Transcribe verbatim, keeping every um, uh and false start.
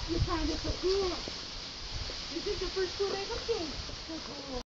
You find it so cool. You think the first school they looked at? So cool.